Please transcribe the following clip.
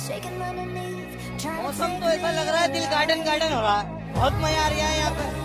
मौसम तो ऐसा लग रहा है दिल गार्डन गार्डन हो रहा है, बहुत मजा आ रहा है यहाँ पे।